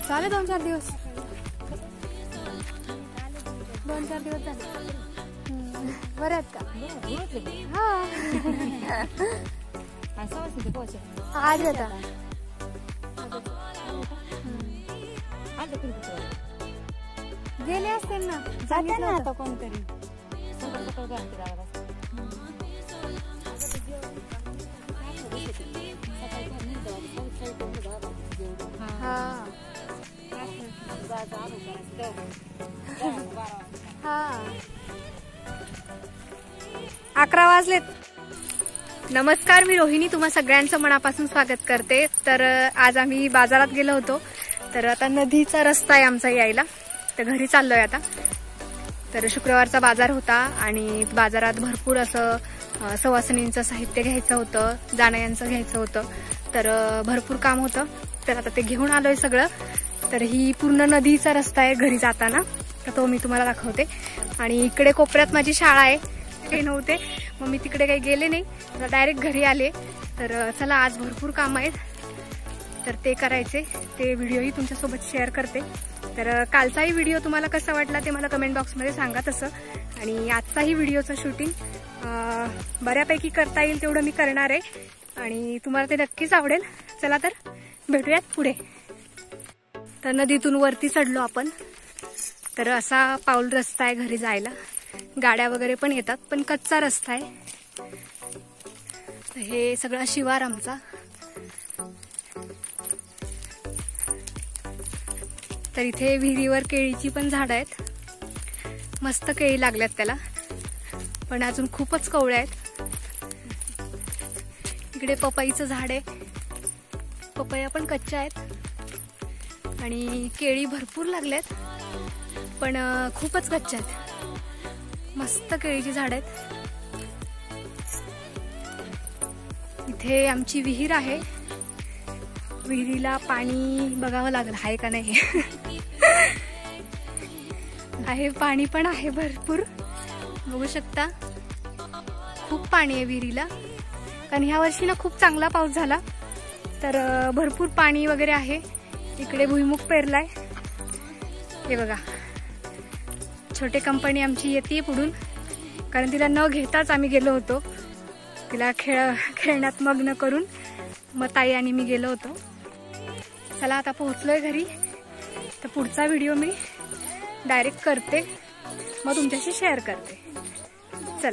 झाले 2-4 दिवस. 2-4 दिवस झाले. बरे आहेत का? हा आज येता गेले असतील ना. जाते ना आता कोणतरी. हा 11 वाजलेत. नमस्कार, मी रोहिणी तुम्हा सगळ्यांचं मनापासून स्वागत करते. तर आज आम्ही बाजारात गेलो होतो. तर आता नदीचा रस्ता आहे आमचा यायला. तर घरी चाललोय आता. तर शुक्रवारचा बाजार होता आणि बाजारात भरपूर असं सवासनींचं साहित्य घ्यायचं होतं, जाणयांचं घ्यायचं होतं. तर भरपूर काम होतं. तर आता ते घेऊन आलोय सगळं. तर ही पूर्ण नदीचा रस्ता आहे घरी जाताना. तर तो मी तुम्हाला दाखवते. आणि इकडे कोपऱ्यात माझी शाळा आहे. काही नव्हते मग मी तिकडे काही गेले नाही, डायरेक्ट घरी आले. तर चला आज भरपूर काम आहेत तर ते करायचे. ते व्हिडिओही तुमच्यासोबत शेअर करते. तर कालचाही व्हिडिओ तुम्हाला कसा वाटला ते मला कमेंट बॉक्समध्ये सांगा तसं. आणि आजचाही व्हिडिओचं शूटिंग बऱ्यापैकी करता येईल तेवढं मी करणार आहे आणि तुम्हाला ते नक्कीच आवडेल. चला तर भेटूयात पुढे. तर नदीतून वरती चढलो आपण. तर असा पाऊल रस्ता आहे घरी जायला. गाड्या वगैरे पण येतात पण कच्चा रस्ता आहे. हे सगळा शिवार आमचा. तर इथे विहिरीवर केळीची पण झाडं आहेत. मस्त केळी लागल्यात त्याला, पण अजून खूपच कवळे आहेत. इकडे पपईचं झाड आहे. पपया पण कच्च्या आहेत आणि केळी भरपूर लागल्यात पण खूपच कच्च्या आहेत. मस्त केळीची झाड आहेत. इथे आमची विहीर आहे. विहिरीला पाणी बघावं लागलं आहे का नाही. आहे, पाणी पण आहे भरपूर. बघू शकता खूप पाणी आहे विहिरीला. कारण ह्या वर्षी ना खूप चांगला पाऊस झाला तर भरपूर पाणी वगैरे आहे. इकडे भुईमुग पेरलाय. हे बघा, छोटे कंपनी आमची येते पुढून. कारण तिला न घेताच आम्ही गेलो होतो. तिला खेळण्यात मग्न करून मग ताई आणि मी गेलो होतो. चला आता पोहोचलोय घरी. तर पुढचा व्हिडिओ मी डायरेक्ट करते मग तुमच्याशी शेअर करते. चला.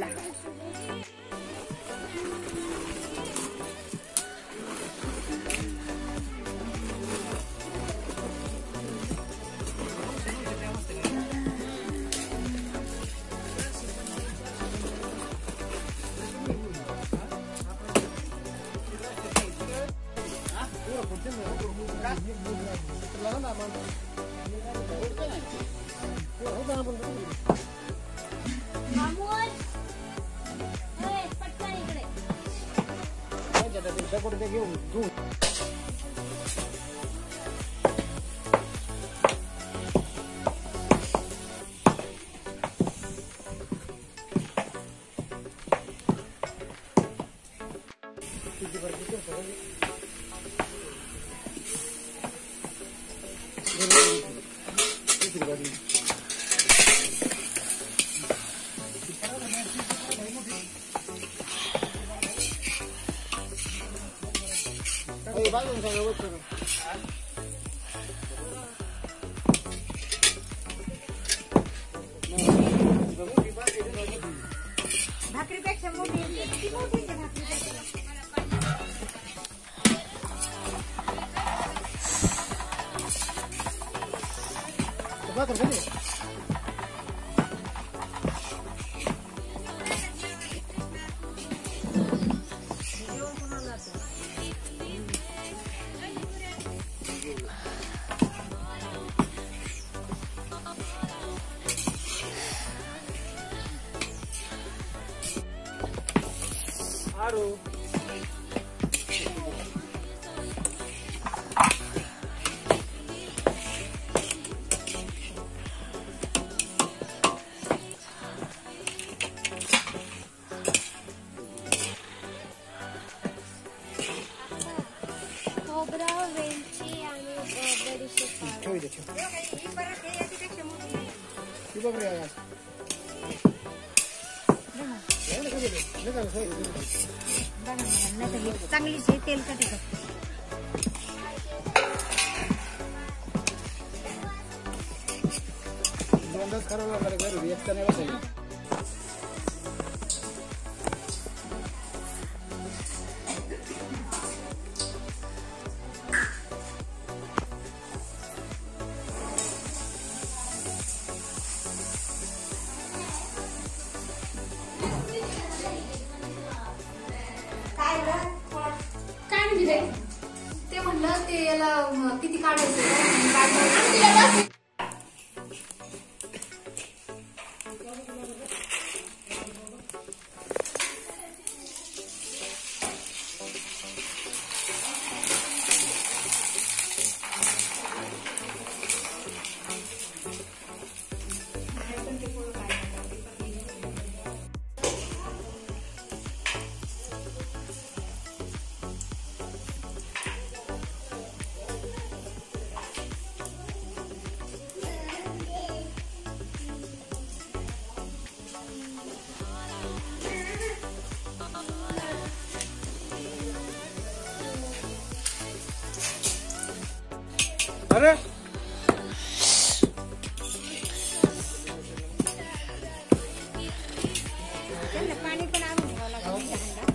भाकरीपेक्षा मोठी ठेव इथे ठेव ती बघ रे चांगली तेल कधी दोनदाच करावं लागणार घरी एकटा नाही बसायचं. काय म्हणजे ते म्हणलं ते याला किती काढायचं अरे पाणी पण आणून घ्यावं लागेल.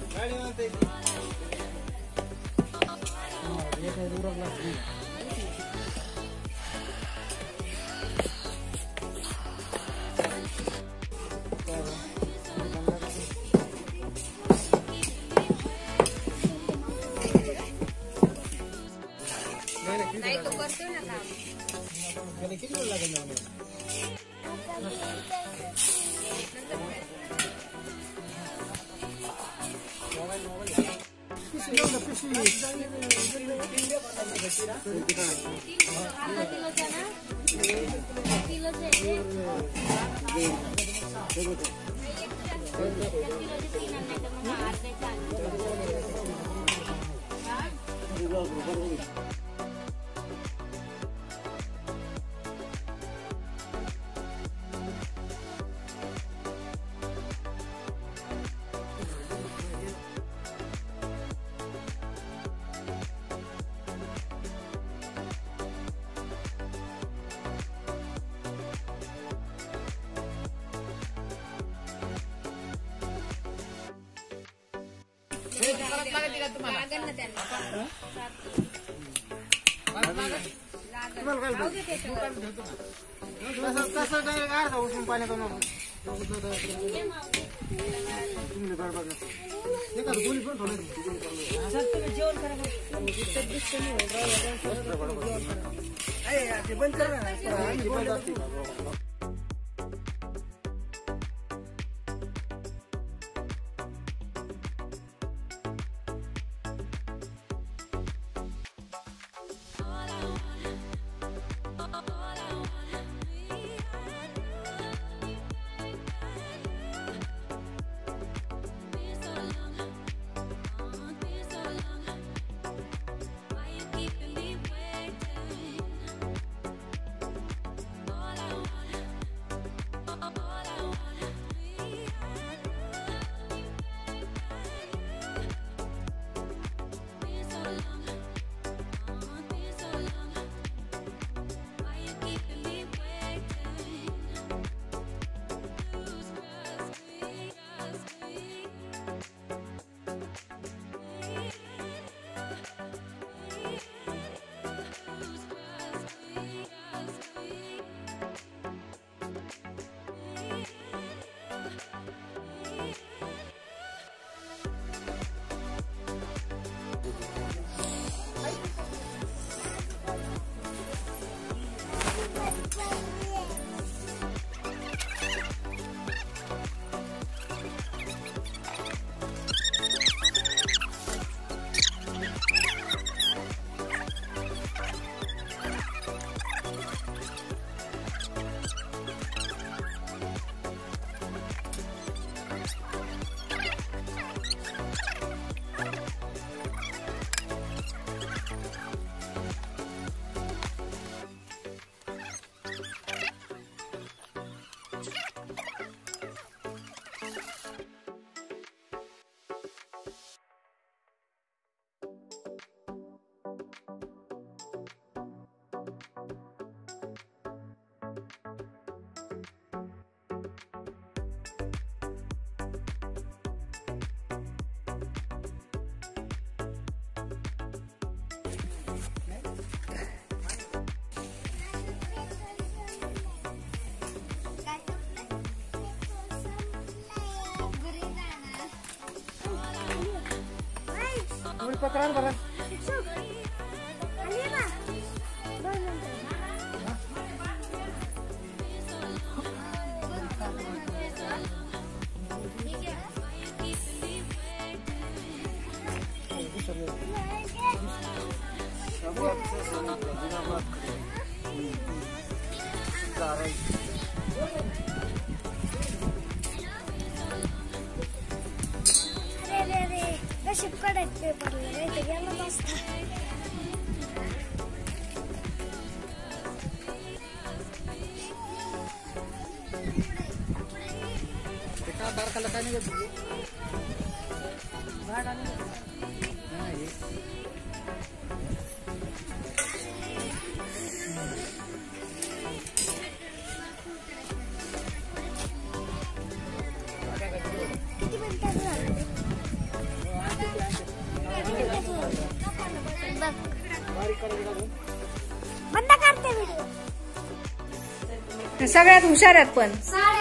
नाही तो करतोय ना काम. किती वेळ लागेल बंद कर पकडाल बरं. शिपकडे पेपर गेला मस्त. तारखाला काय नाही किती मिनिटात झालं? बंद करते व्हिडिओ. सगळ्यात हुशार आहेत पण.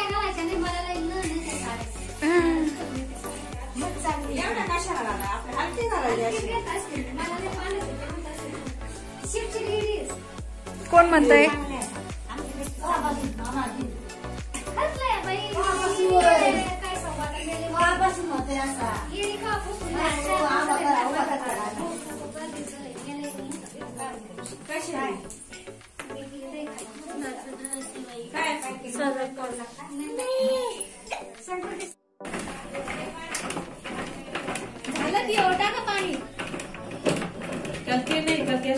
कोण म्हणतंय? झालं की ओटा का पाणी करते नाही करते.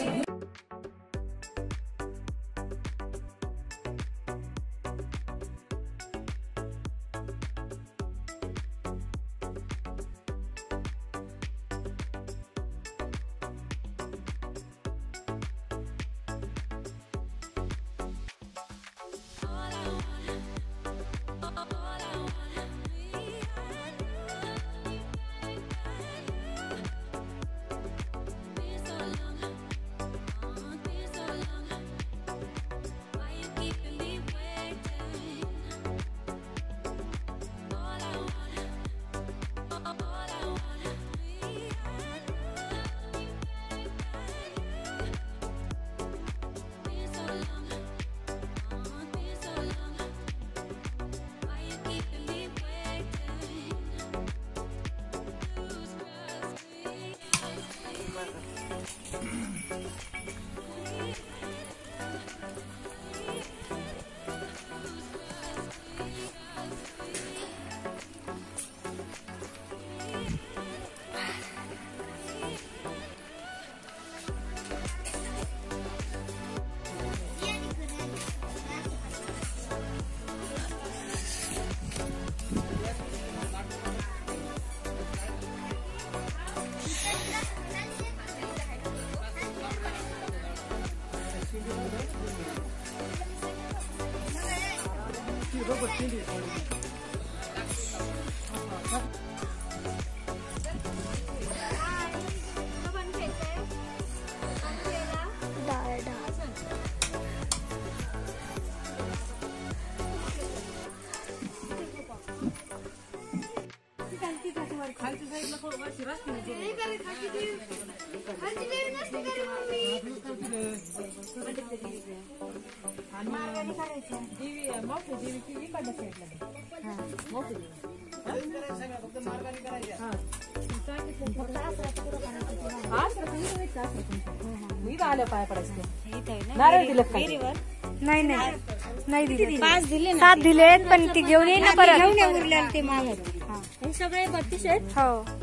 नाही दिले 5 दिले 7 दिले पण ती घेऊन येईन ना परत. उरलेले ते मागे हे सगळे 32 आहेत.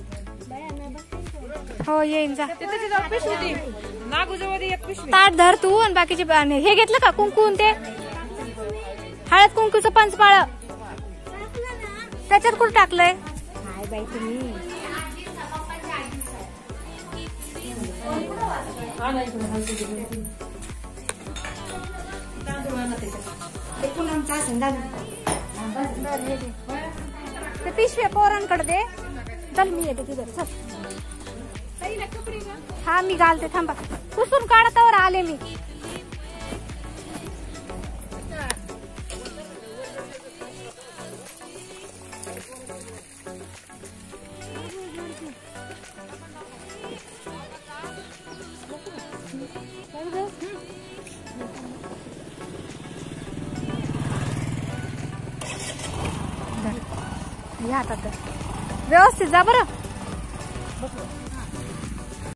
हो येईन जा. ताट धर तू आणि बाकीचे हे घेतलं का कुंकू ते हळद कुंकूचं पंचपाळ त्याच्यात कुठं टाकलंय? हाय बाई तुम्ही ते पिशव्या पोरांकडे दे. चल मी येते तिथं. चल हा मी घालते थांबा. पुसून काढतावर आले मी. घ्या आता तर व्यवस्थित जा बरं.